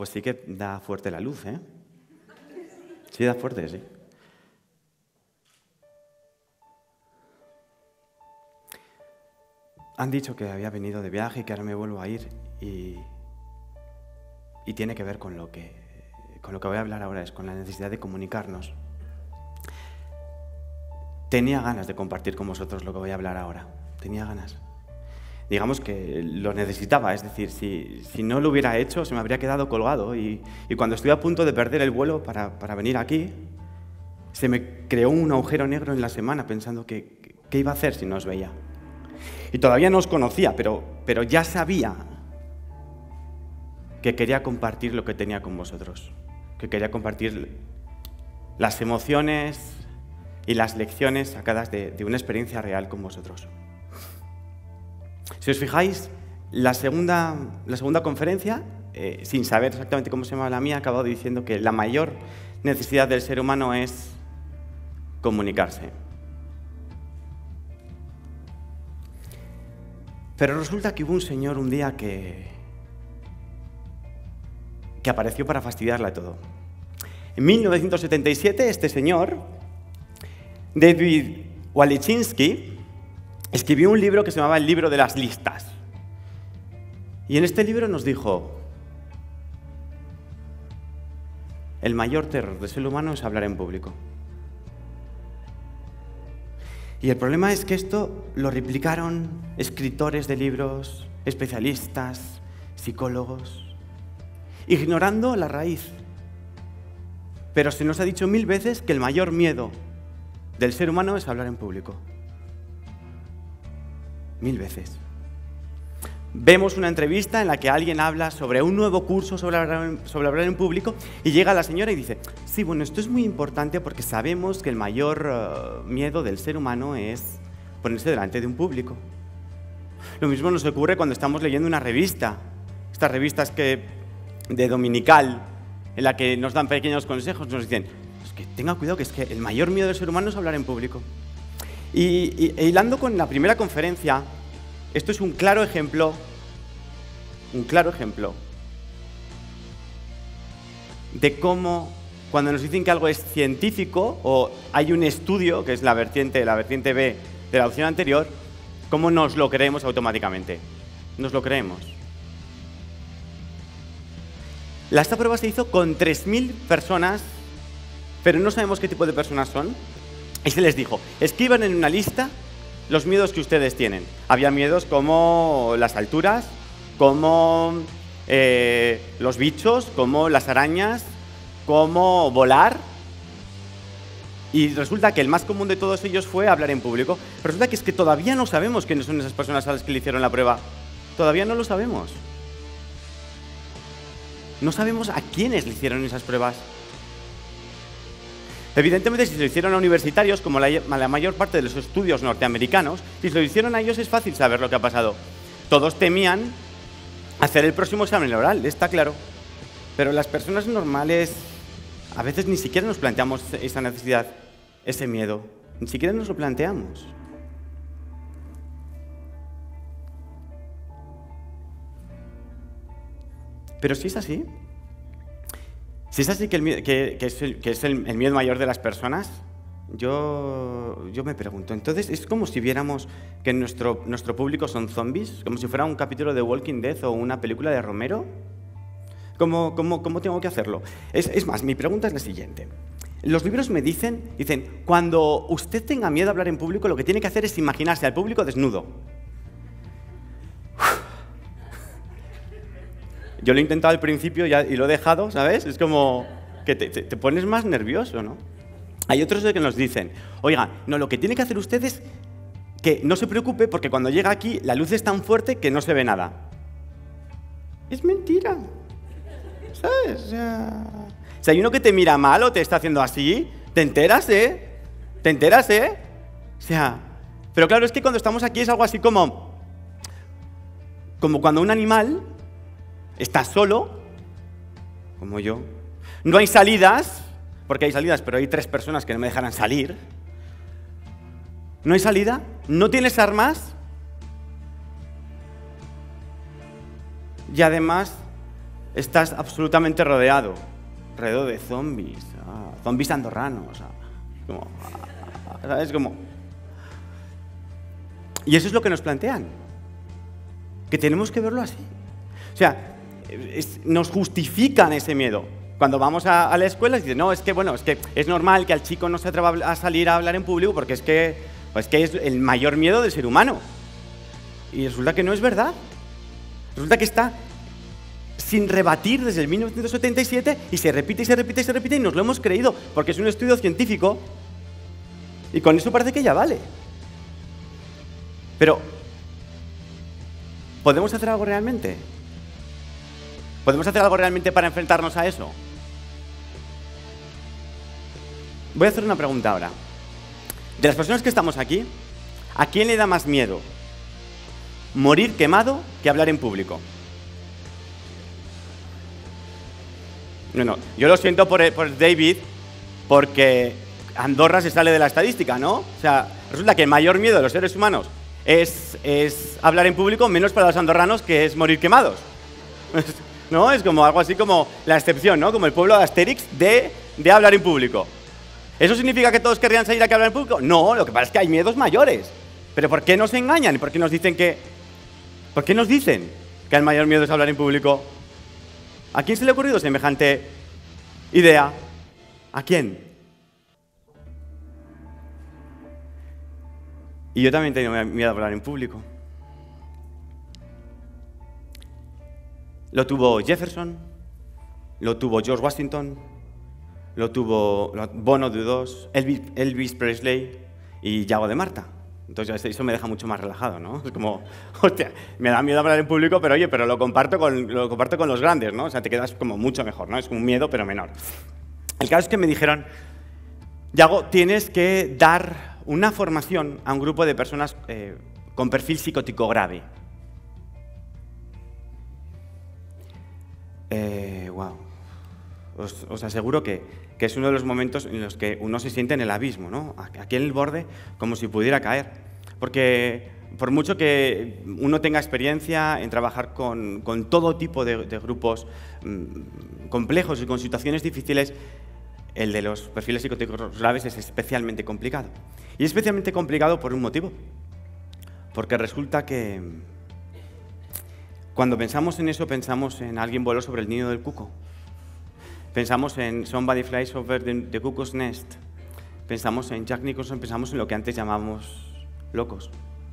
pues sí que da fuerte la luz, ¿eh? Sí, da fuerte, sí. Han dicho que había venido de viaje y que ahora me vuelvo a ir y tiene que ver con lo que voy a hablar ahora, es con la necesidad de comunicarnos. Tenía ganas de compartir con vosotros lo que voy a hablar ahora. Tenía ganas. Digamos que lo necesitaba, es decir, si no lo hubiera hecho se me habría quedado colgado y cuando estuve a punto de perder el vuelo para venir aquí, se me creó un agujero negro en la semana pensando qué iba a hacer si no os veía. Y todavía no os conocía, pero ya sabía que quería compartir lo que tenía con vosotros, que quería compartir las emociones y las lecciones sacadas de una experiencia real con vosotros. Si os fijáis, la segunda conferencia, sin saber exactamente cómo se llama la mía, ha acabado diciendo que la mayor necesidad del ser humano es comunicarse. Pero resulta que hubo un señor un día que apareció para fastidiarla todo. En 1977, este señor, David Waliczynski, escribió un libro que se llamaba El libro de las listas. Y en este libro nos dijo: el mayor terror del ser humano es hablar en público. Y el problema es que esto lo replicaron escritores de libros, especialistas, psicólogos, ignorando la raíz. Pero se nos ha dicho 1000 veces que el mayor miedo del ser humano es hablar en público. 1000 veces. Vemos una entrevista en la que alguien habla sobre un nuevo curso sobre hablar en público y llega la señora y dice: sí, bueno, esto es muy importante porque sabemos que el mayor miedo del ser humano es ponerse delante de un público. Lo mismo nos ocurre cuando estamos leyendo una revista, estas revistas de dominical, en la que nos dan pequeños consejos, nos dicen: es que tenga cuidado, que es que el mayor miedo del ser humano es hablar en público. Y hilando con la primera conferencia, esto es un claro ejemplo de cómo, cuando nos dicen que algo es científico o hay un estudio, que es la vertiente B de la opción anterior, cómo nos lo creemos automáticamente. Nos lo creemos. Esta prueba se hizo con 3000 personas, pero no sabemos qué tipo de personas son. Y se les dijo: escriban en una lista los miedos que ustedes tienen. Había miedos como las alturas, como los bichos, como las arañas, como volar. Y resulta que el más común de todos ellos fue hablar en público. Pero resulta que es que todavía no sabemos quiénes son esas personas a las que le hicieron la prueba. Todavía no lo sabemos. No sabemos a quiénes le hicieron esas pruebas. Evidentemente, si se lo hicieron a universitarios, como la mayor parte de los estudios norteamericanos, si se lo hicieron a ellos es fácil saber lo que ha pasado. Todos temían hacer el próximo examen oral, está claro. Pero las personas normales a veces ni siquiera nos planteamos esa necesidad, ese miedo. Ni siquiera nos lo planteamos. Pero si es así, que es el miedo mayor de las personas, yo me pregunto, entonces es como si viéramos que nuestro público son zombies, como si fuera un capítulo de Walking Dead o una película de Romero. ¿Cómo tengo que hacerlo? Es más, mi pregunta es la siguiente. Los libros me dicen, cuando usted tenga miedo a hablar en público, lo que tiene que hacer es imaginarse al público desnudo. Yo lo he intentado al principio y lo he dejado, ¿sabes? Es como que te pones más nervioso, ¿no? Hay otros que nos dicen: oiga, no, lo que tiene que hacer usted es que no se preocupe porque cuando llega aquí la luz es tan fuerte que no se ve nada. Es mentira, ¿sabes? Si hay uno que te mira mal o te está haciendo así, te enteras, ¿eh? Te enteras, ¿eh? Pero claro, es que cuando estamos aquí es algo así como cuando un animal está solo, como yo. No hay salidas, porque hay salidas, pero hay 3 personas que no me dejarán salir. No hay salida, no tienes armas y además estás absolutamente rodeado de zombies, zombies andorranos, como, ¿sabes? Como... Y eso es lo que nos plantean, que tenemos que verlo así. O sea, nos justifican ese miedo. Cuando vamos a la escuela, dicen, no, es que es normal que al chico no se atreva a salir a hablar en público porque es que es el mayor miedo del ser humano. Y resulta que no es verdad. Resulta que está sin rebatir desde el 1977 y se repite y se repite y se repite y nos lo hemos creído porque es un estudio científico y con eso parece que ya vale. Pero, ¿podemos hacer algo realmente? ¿Podemos hacer algo realmente para enfrentarnos a eso? Voy a hacer una pregunta ahora. De las personas que estamos aquí, ¿a quién le da más miedo morir quemado que hablar en público? No, yo lo siento por David, porque Andorra se sale de la estadística, ¿no? O sea, resulta que el mayor miedo de los seres humanos es hablar en público, menos para los andorranos, que es morir quemados. ¿No? Es como algo así como la excepción, ¿no? Como el pueblo de Asterix de hablar en público. ¿Eso significa que todos querrían salir a hablar en público? No, lo que pasa es que hay miedos mayores. ¿Pero por qué nos engañan? ¿Por qué nos dicen que el mayor miedo es hablar en público? ¿A quién se le ha ocurrido semejante idea? ¿A quién? Y yo también tengo miedo a hablar en público. Lo tuvo Jefferson, lo tuvo George Washington, lo tuvo Bono de U2, Elvis Presley y Yago de Marta. Entonces eso me deja mucho más relajado, ¿no? Es como, hostia, me da miedo hablar en público, pero oye, pero lo comparto con los grandes, ¿no? O sea, te quedas como mucho mejor, ¿no? Es un miedo, pero menor. El caso es que me dijeron, Yago, tienes que dar una formación a un grupo de personas con perfil psicótico grave. Wow. Os aseguro que es uno de los momentos en los que uno se siente en el abismo, ¿no? Aquí en el borde, como si pudiera caer. Porque por mucho que uno tenga experiencia en trabajar con todo tipo de grupos complejos y con situaciones difíciles, el de los perfiles psicóticos graves es especialmente complicado. Y es especialmente complicado por un motivo. Porque resulta que cuando pensamos en eso, pensamos en alguien voló sobre el nido del cuco. Pensamos en Somebody Flies Over the Cuckoo's Nest. Pensamos en Jack Nicholson, pensamos en lo que antes llamábamos locos.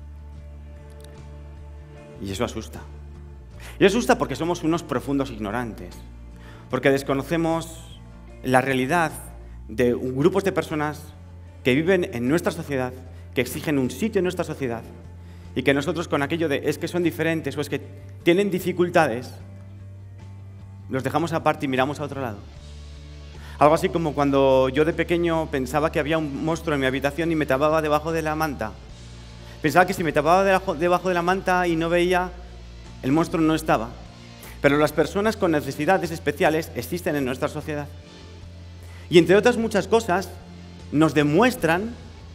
Y eso asusta. Y asusta porque somos unos profundos ignorantes. Porque desconocemos la realidad de grupos de personas que viven en nuestra sociedad, que exigen un sitio en nuestra sociedad, y que nosotros con aquello de es que son diferentes o es que tienen dificultades, los dejamos aparte y miramos a otro lado. Algo así como cuando yo de pequeño pensaba que había un monstruo en mi habitación y me tapaba debajo de la manta. Pensaba que si me tapaba debajo de la manta y no veía, el monstruo no estaba. Pero las personas con necesidades especiales existen en nuestra sociedad. Y entre otras muchas cosas, nos demuestran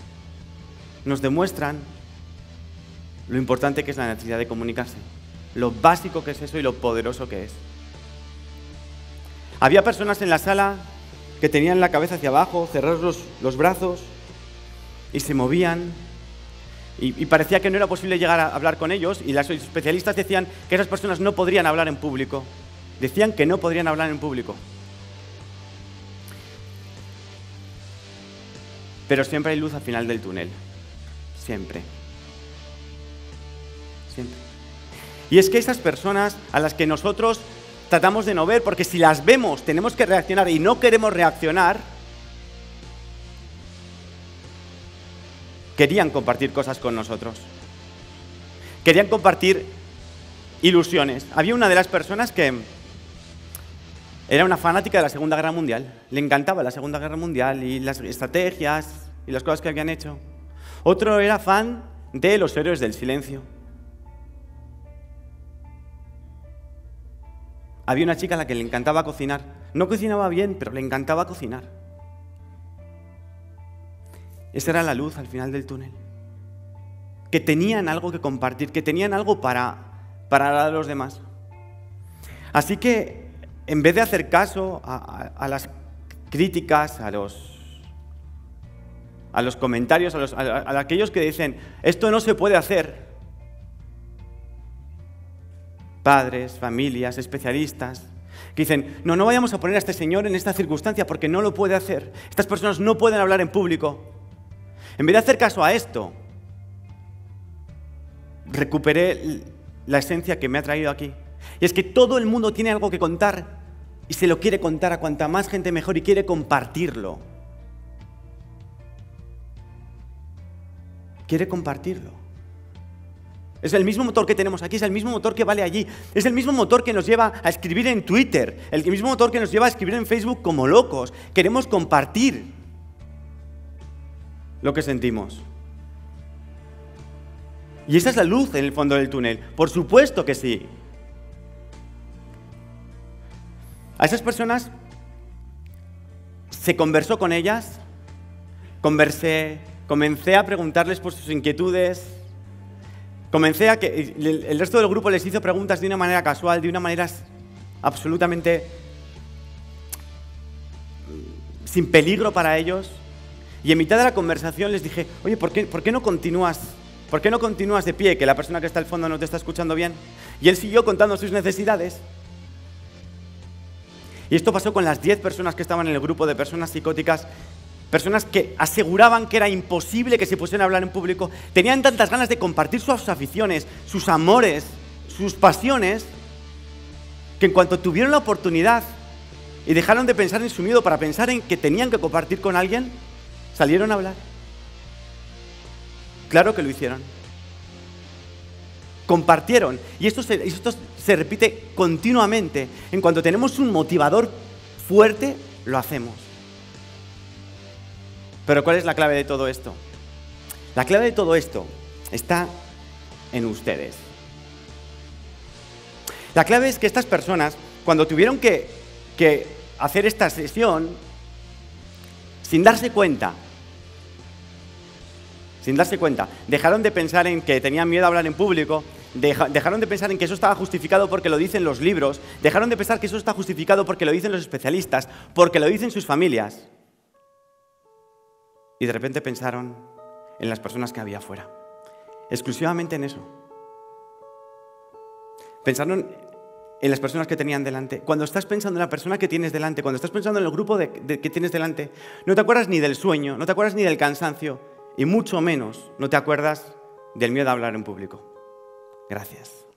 lo importante que es la necesidad de comunicarse, lo básico que es eso y lo poderoso que es. Había personas en la sala que tenían la cabeza hacia abajo, cerrados los brazos y se movían y parecía que no era posible llegar a hablar con ellos y los especialistas decían que esas personas no podrían hablar en público. Decían que no podrían hablar en público. Pero siempre hay luz al final del túnel. Siempre. Siempre. Y es que esas personas a las que nosotros tratamos de no ver, porque si las vemos tenemos que reaccionar y no queremos reaccionar, querían compartir cosas con nosotros. Querían compartir ilusiones. Había una de las personas que era una fanática de la Segunda Guerra Mundial. Le encantaba la Segunda Guerra Mundial y las estrategias y las cosas que habían hecho. Otro era fan de los héroes del silencio. Había una chica a la que le encantaba cocinar. No cocinaba bien, pero le encantaba cocinar. Esa era la luz al final del túnel. Que tenían algo que compartir, que tenían algo para dar a los demás. Así que en vez de hacer caso a las críticas, a los comentarios, a aquellos que dicen, esto no se puede hacer, padres, familias, especialistas, que dicen, no vayamos a poner a este señor en esta circunstancia porque no lo puede hacer. Estas personas no pueden hablar en público. En vez de hacer caso a esto, recuperé la esencia que me ha traído aquí. Y es que todo el mundo tiene algo que contar y se lo quiere contar a cuanta más gente mejor y quiere compartirlo. Quiere compartirlo. Es el mismo motor que tenemos aquí, es el mismo motor que vale allí, es el mismo motor que nos lleva a escribir en Twitter, el mismo motor que nos lleva a escribir en Facebook como locos. Queremos compartir lo que sentimos. Y esa es la luz en el fondo del túnel. Por supuesto que sí. A esas personas se conversó con ellas, comencé a preguntarles por sus inquietudes. Comencé a que el resto del grupo les hizo preguntas de una manera casual, de una manera absolutamente sin peligro para ellos. Y en mitad de la conversación les dije, oye, ¿por qué no continúas? ¿Por qué no continúas de pie, que la persona que está al fondo no te está escuchando bien? Y él siguió contando sus necesidades. Y esto pasó con las 10 personas que estaban en el grupo de personas psicóticas. Personas que aseguraban que era imposible que se pusieran a hablar en público, tenían tantas ganas de compartir sus aficiones, sus amores, sus pasiones, que en cuanto tuvieron la oportunidad y dejaron de pensar en su miedo para pensar en que tenían que compartir con alguien, salieron a hablar. Claro que lo hicieron. Compartieron. Y esto se repite continuamente. En cuanto tenemos un motivador fuerte, lo hacemos. Pero ¿cuál es la clave de todo esto? La clave de todo esto está en ustedes. La clave es que estas personas, cuando tuvieron que hacer esta sesión, sin darse cuenta, dejaron de pensar en que tenían miedo a hablar en público, dejaron de pensar en que eso estaba justificado porque lo dicen los libros, dejaron de pensar que eso está justificado porque lo dicen los especialistas, porque lo dicen sus familias. Y de repente pensaron en las personas que había afuera. Exclusivamente en eso. Pensaron en las personas que tenían delante. Cuando estás pensando en la persona que tienes delante, cuando estás pensando en el grupo que tienes delante, no te acuerdas ni del sueño, no te acuerdas ni del cansancio, y mucho menos no te acuerdas del miedo a hablar en público. Gracias.